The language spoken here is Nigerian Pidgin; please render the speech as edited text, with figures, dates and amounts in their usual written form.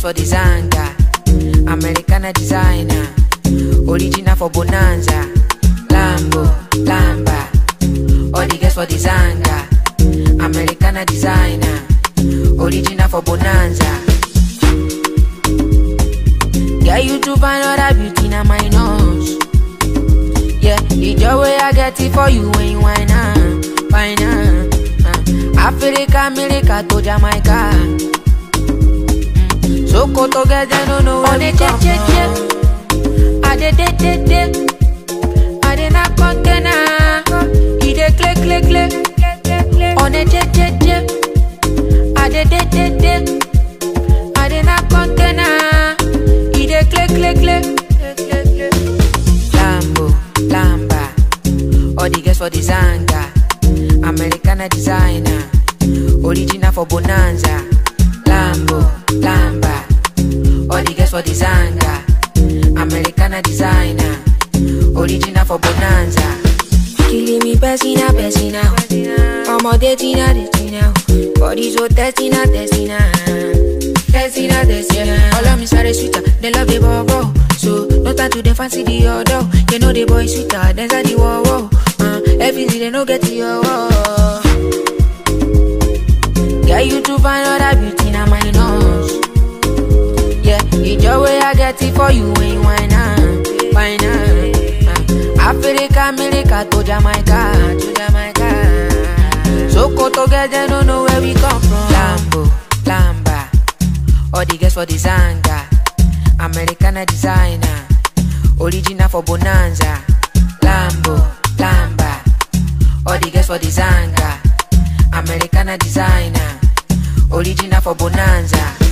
for the Zanga, Americana designer, original for Bonanza, Lambo, Lamba. All the girls for the Zanga, Americana designer, original for Bonanza. Yeah, you to find other beauty na my nose. Yeah, it's your way I get it for you when you whine Africa, America to Jamaica. So go together, no know where we come from. I did not container. He did click. On the jet. I did not container. He did click. Lambo, Lamba. All the girls for the Zanga, Americana designer, original for Bonanza. Lambo, Lamba. All the girls for the Zanga, Americana designer, original for Bonanza. Killing me, Pessina. Ọmọdé Tina. Body so testina. All of me sorry sweeter, they love the bobo. So no time to the fancy the other. You know the boy sweeter, dance at the wall. Everything they no get to your wall. Yeah, you to find other beauty na my nose. Yeah, it's your way I get it for you when you whine Africa, America to Jamaica. So go together, no know where we come from. Lambo, Lamba. All the girls for the Zanga, Americana designer, original for Bonanza. Lambo, Lamba. All the girls for the Zanga, Americana designer, original for Bonanza.